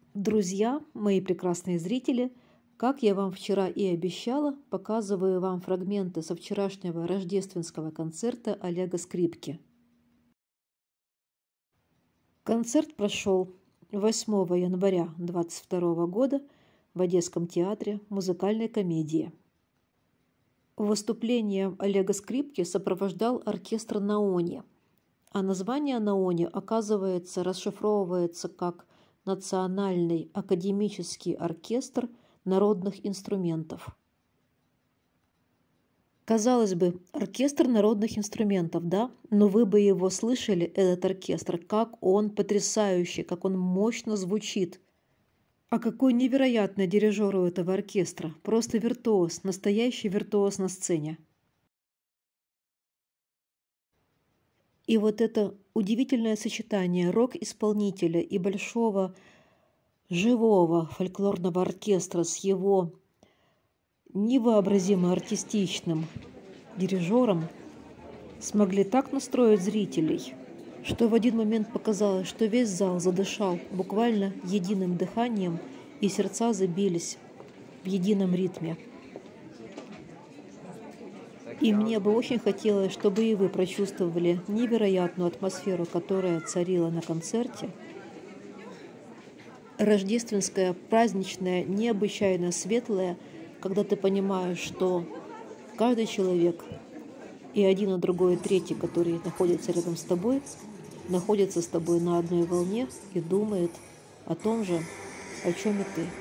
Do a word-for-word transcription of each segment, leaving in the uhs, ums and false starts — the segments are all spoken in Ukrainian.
Друзья, мои прекрасные зрители, как я вам вчера и обещала, показываю вам фрагменты со вчерашнего рождественского концерта Олега Скрипки. Концерт прошел восьмого января две тысячи двадцать второго года в Одесском театре музыкальной комедии. Выступление Олега Скрипки сопровождал оркестр «Наони», а название «Наони», оказывается, расшифровывается как Национальный академический оркестр народных инструментов. Казалось бы, оркестр народных инструментов, да? Но вы бы его слышали, этот оркестр, как он потрясающий, как он мощно звучит. А какой невероятный дирижер у этого оркестра. Просто виртуоз, настоящий виртуоз на сцене. И вот это удивительное сочетание рок-исполнителя и большого живого фольклорного оркестра с его невообразимо артистичным дирижером смогли так настроить зрителей, что в один момент показалось, что весь зал задышал буквально единым дыханием, и сердца забились в едином ритме. И мне бы очень хотелось, чтобы и вы прочувствовали невероятную атмосферу, которая царила на концерте. Рождественская, праздничная, необычайно светлая, когда ты понимаешь, что каждый человек, и один, и другой, и третий, который находится рядом с тобой, находится с тобой на одной волне и думает о том же, о чем и ты.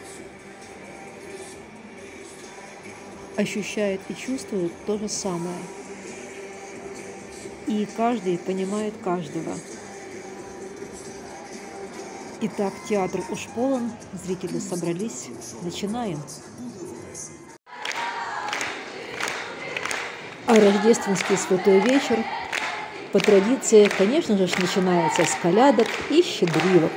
Ощущает и чувствует то же самое. И каждый понимает каждого. Итак, театр уж полон, зрители собрались, начинаем. А рождественский святой вечер, по традиции, конечно же, начинается с колядок и щедрівок.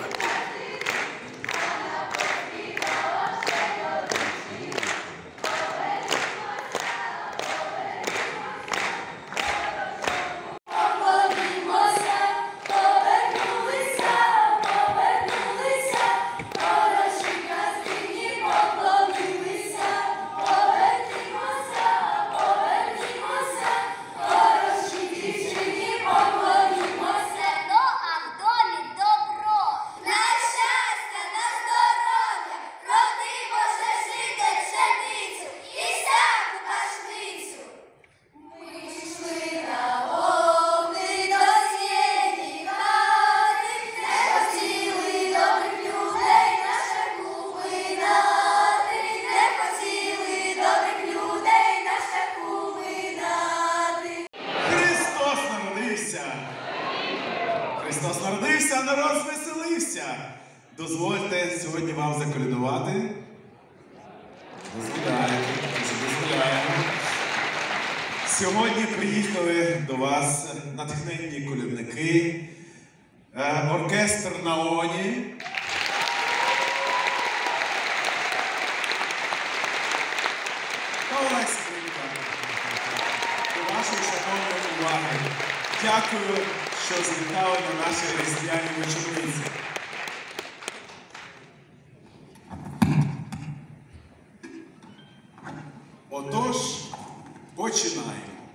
Христос народився, народ звеселився. Дозвольте сьогодні вам заколядувати. Дозволяємо, дозволяємо. Сьогодні приїхали до вас натхненні колядники, оркестр «Наоні». Та Олег Скрипка. До вашої шановної уваги. Дякую, що завітали на наші різдвяні вечорниці. Отож, починаємо.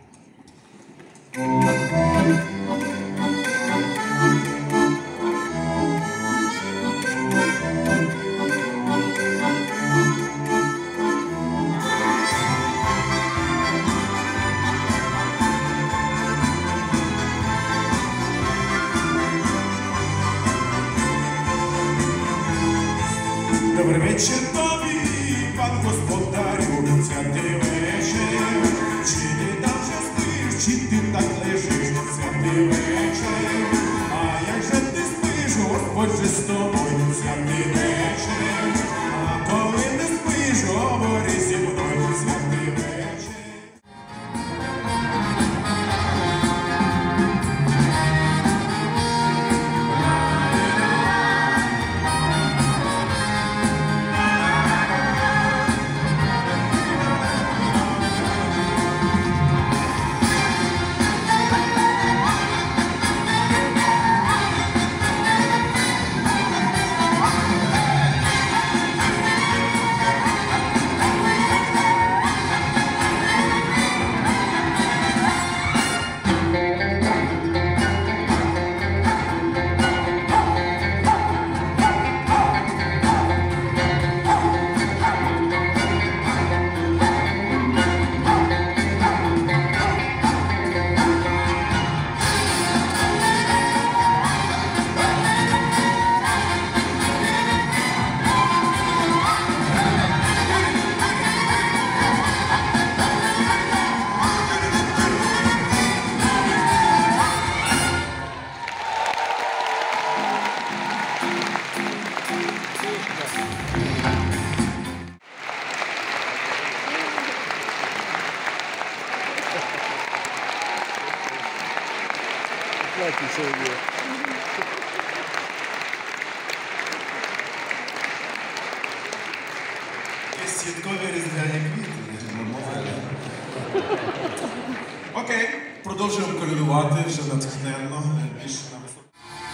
Добрий вечір тобі, пан господарю, святий вечір. Чи ти там вже спиш, чи ти так лежиш, святий вечір. А як же ти спиш, Господь же з тобою, святий вечір. А коли не спиш, говори зі мною, святий вечір. Дякую, Сергію. Святкові різдвяні квіти, мовили. Окей, продовжуємо колядувати вже натхненно, більше на високо.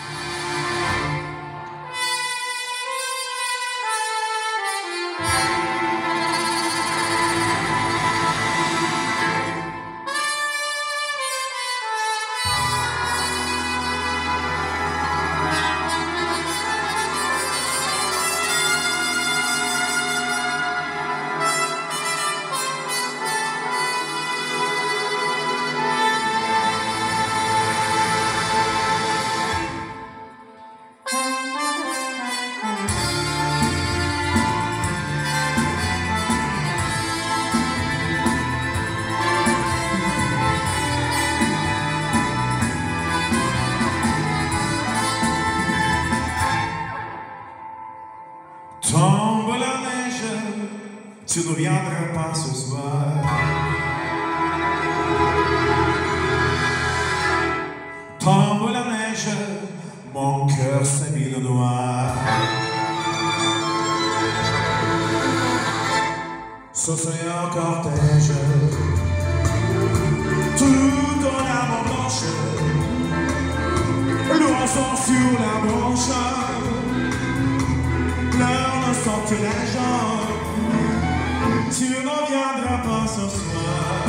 Tombe la neige, tu ne viendras pas ce soir. Tombe la neige, mon cœur s'est mis de noir. Ce serait un cortège, tout en âme blanche, l'oiseau sur la branche. Pleure le sortilège, tu ne viendras pas ce soir.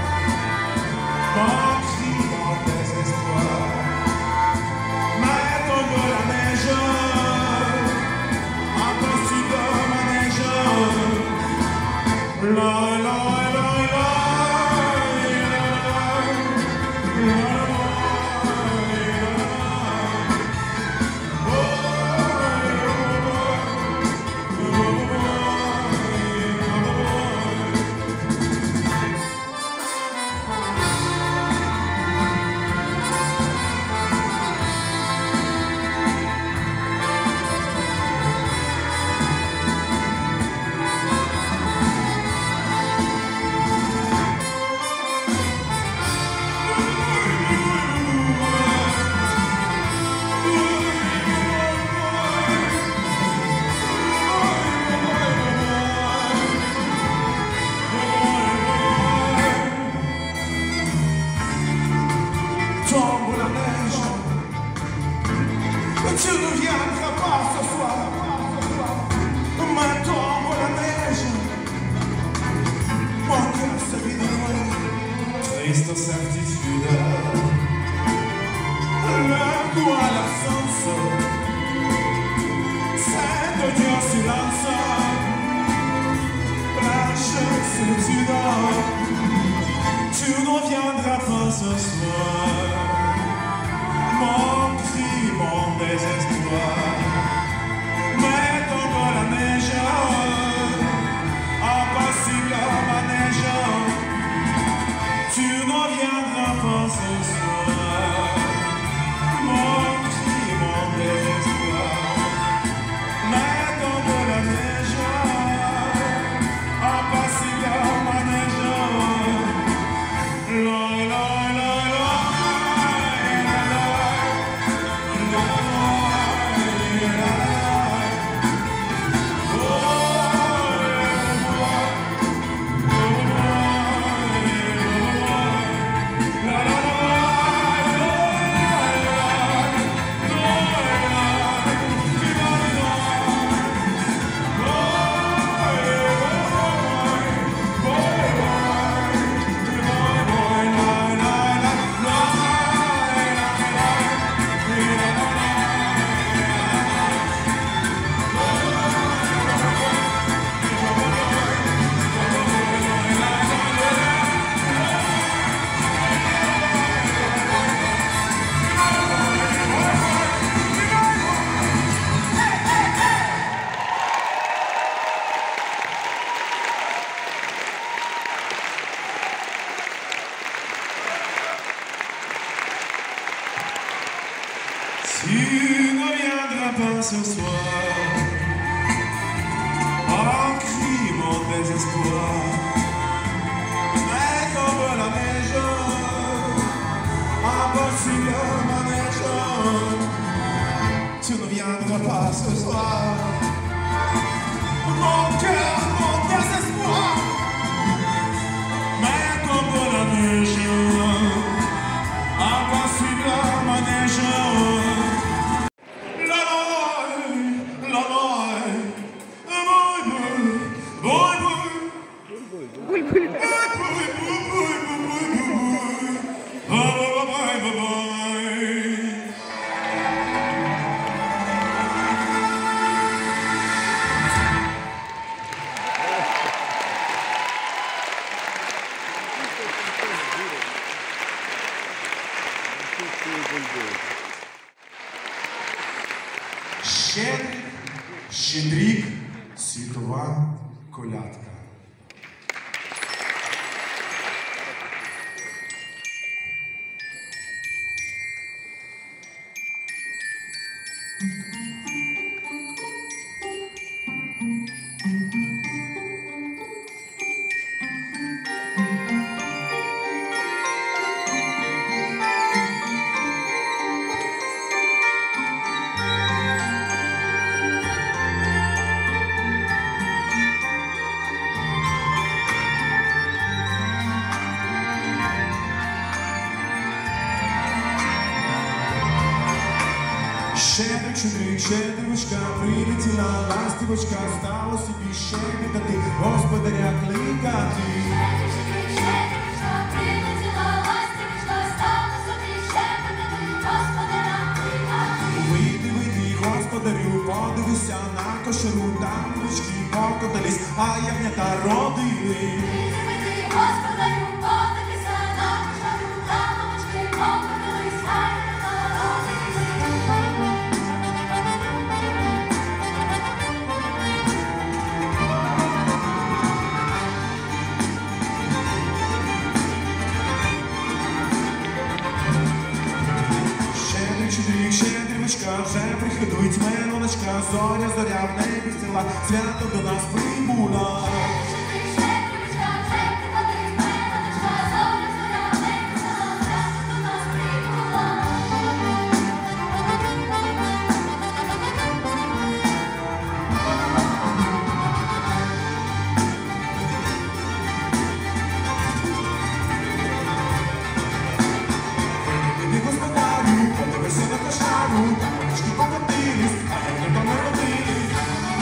Mon cri, mon désespoir, mais tombe la neige, impossible manège. La la la la tombe la neige, tu ne viendras pas ce soir. Mais tombe la neige, mon cœur se vide de noir. Triste certitude, l'heure doit l'absence, c'est de Dieu silence. Blanche solitude, tu ne viendras pas ce soir. Mon cri, mon désespoir, mais tombe la neige, impossible manège. Tu ne viendras pas ce soir. Mon cri, mon désespoir, mais tombe la neige, impossible manège. La la la la. Tu ne viendras pas ce soir. Oh, crie mon désespoir, mais comme la neige, impossible manège. ce soir. Mon cœur, mon désespoir, mais comme la neige, aperçu la manège. La noix, la noix, boy, boy, boy, boy. Щедрик, щедрік, світова колядка. Щедрик, щедрик, щедрівочка, прилетіла ластівочка, стало собі щебетати, господаря кликати. Щедрик, щедрівочка, прилетіла ластівочка, стало собі щебетати, господаря кликати. Вийди, вийди, господарю, подивися на кошару, там ручки покотались, а ягнята родили. Вийди, вийди, господарю, подивися на кошару, там ручки покотались, а ягнята родили. Щедрик, щедрівочка, вже приходить меноночка, зоря, зоря в небі села, свято до нас прибула. Щедрик, щедрівочка, вже приходить меноночка, зоря, зоря в небі села, свято до нас прибула. Іди, господарю, подивися на кошару, там ручки покотились, а ягнята народились.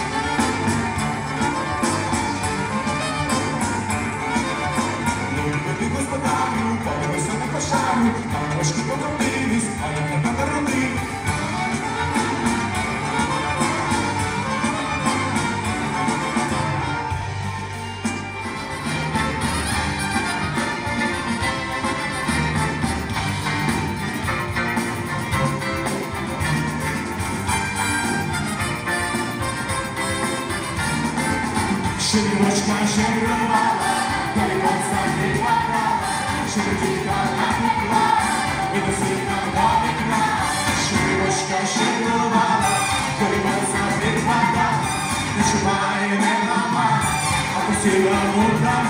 Іди, господарю, подивися на кошару, там ручки покотились, а ягнята народились. Щедрівочка щедрувала, колібоса випадала, щедрівка напекла, і до світа до вікна. Щедрівочка щедрувала, колібоса випадала, не чуває, не ламала, а посіла мудра.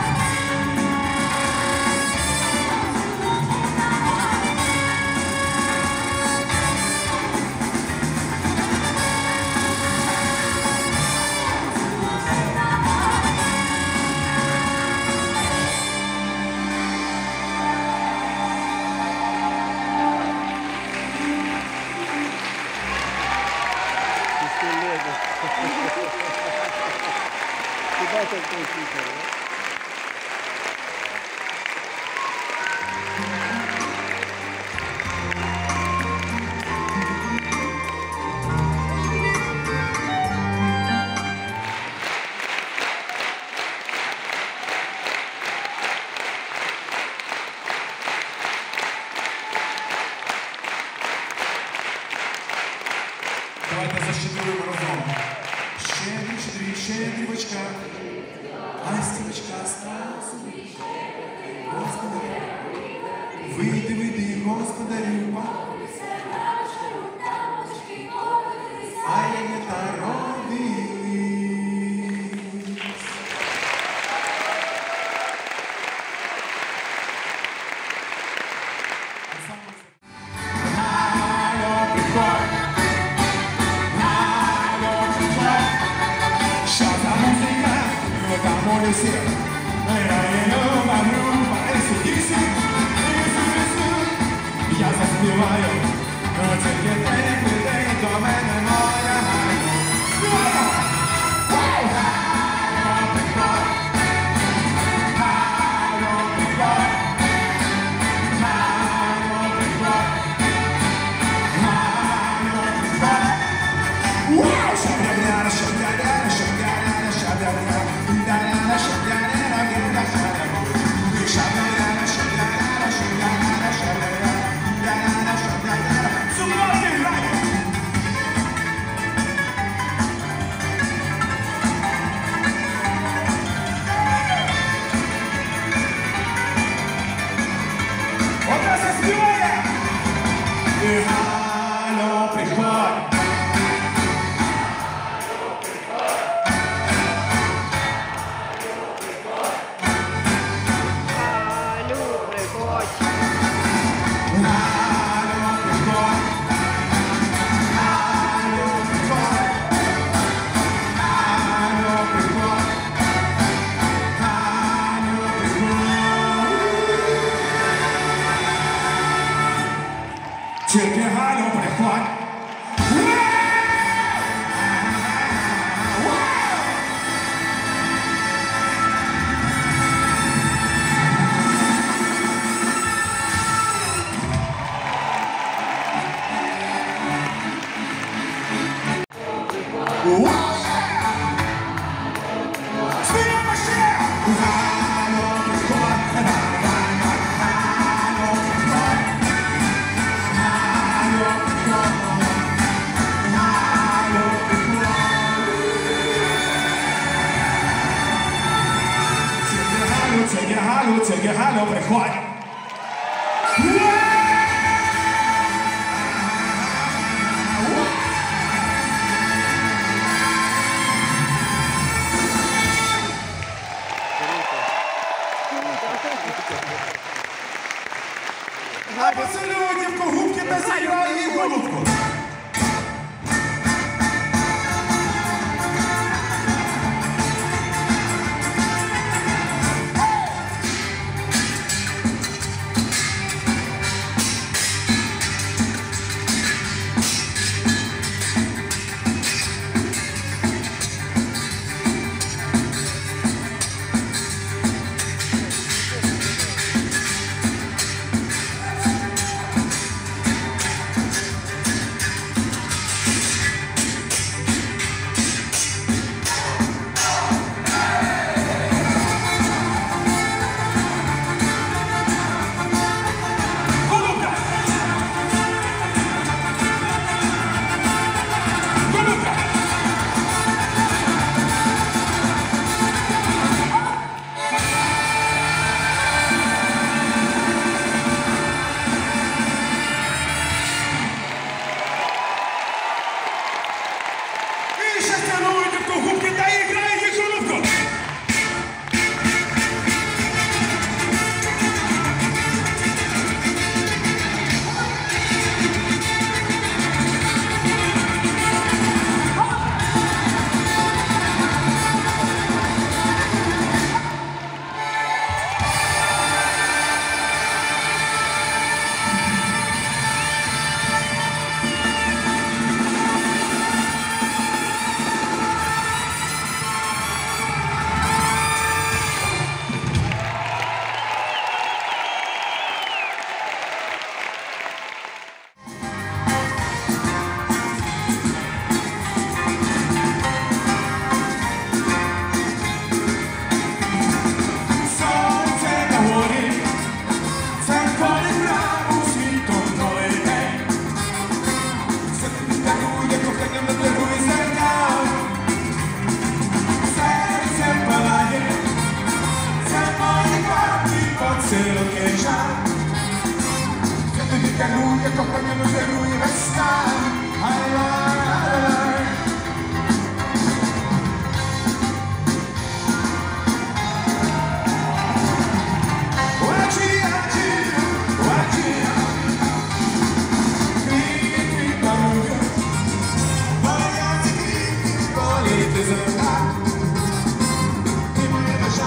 Давайте защедруємо разом. Щедрик, щедрик, щедрівочка, ластівочка, стала собі. Господарю, вийди, вийди, господарю, а ягнята родились. Приходь, Я заспіваю, ну тільки ти прийди до мене, моя Галю. Галю, приходь, Галю, приходь, Галю, приходь, Галю, приходь. Вау! Шабля-бля, шабля-бля, шабля-бля, шабля-бля, да-да-да, шабля-бля, гінда, шабля-бля, шабля-бля, шабля-бля, шабля-бля, шабля-бля. Сумноки грає! Одна заспіває! І Галю, приходь! Тільки Галю, приходь. Співаємо ще! Галю, приходь. Тільки Галю, тільки Галю, приходь. А поцілуй дівку губки та зіграй їй голубку. Кохання, кохання, не дарує весна. Ти моя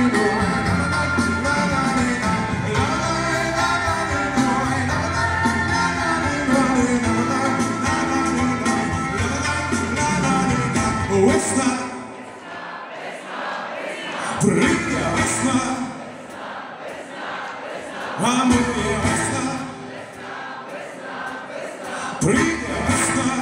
Весна, прийде весна, а моя весна, прийде весна.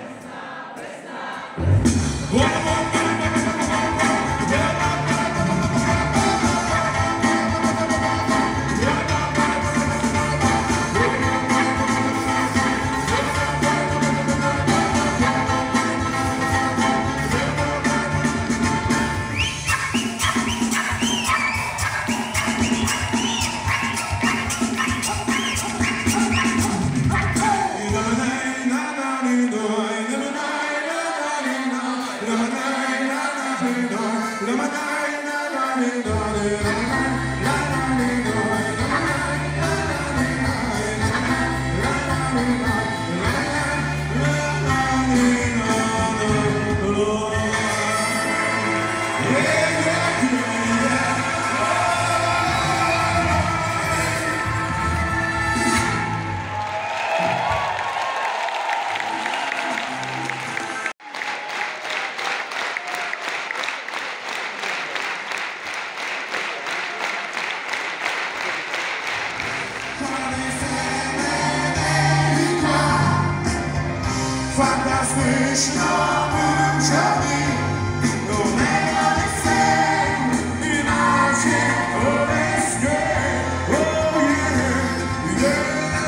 Фантастично вивчені, у мене весне, і наче весне, о, є, є.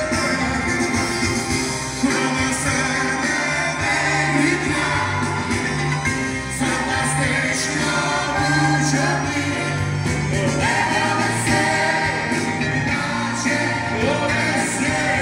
Принесе мене вікна, фантастично вивчені, у мене весне, і наче весне.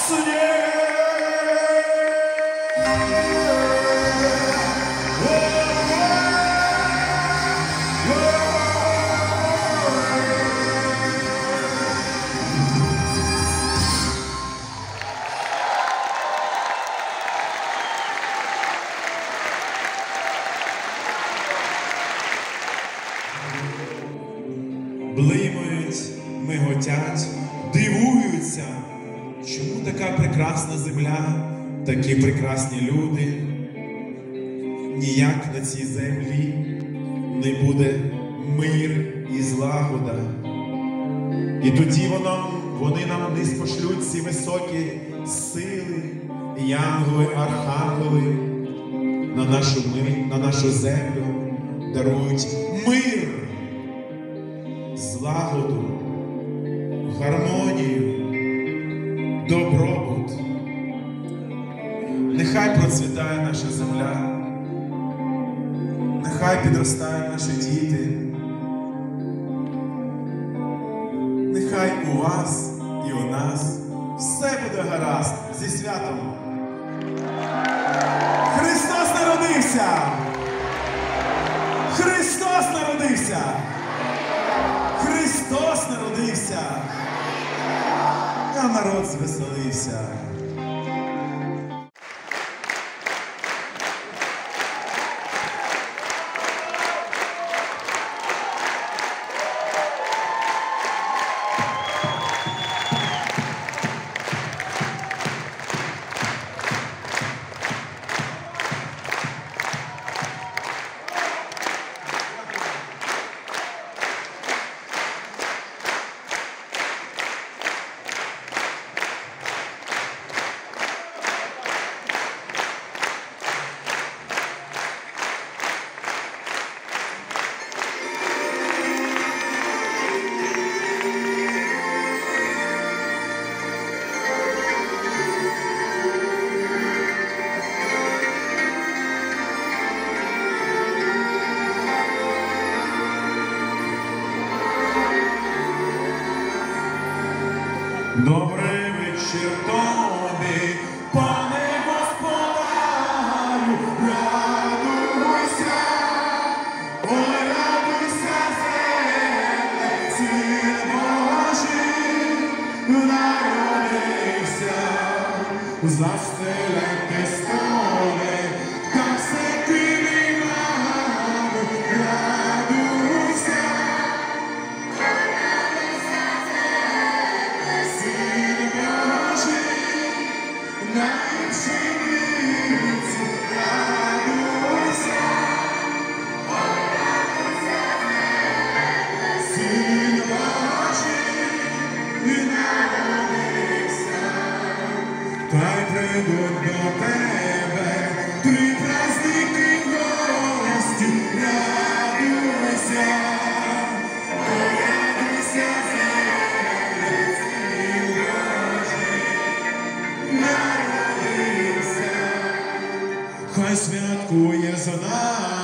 Блимають, миготять, дивуються, чому така прекрасна земля, такі прекрасні люди. Ніяк на цій землі не буде мир і злагода. І тоді воно, вони нам не спошлють ці високі сили, янголи, архангели на нашу мир, на нашу землю дарують мир, злагоду, гармонію, добробут. Нехай процвітає наша земля, нехай підростають наші діти, нехай у вас і у нас все буде гаразд. Зі святом! Христос народився! Христос народився! Христос народився! А народ звеселився! Добрий вечір тобі, пане господарю, радуйся, ой, радуйся, земле, син Божий народився, застеляти столи, та все килимами, радуйся. Та й прийдуть до тебе три праздники в гості, радуйся, радуйся, земле, син Божий народився. Хай святкує за нами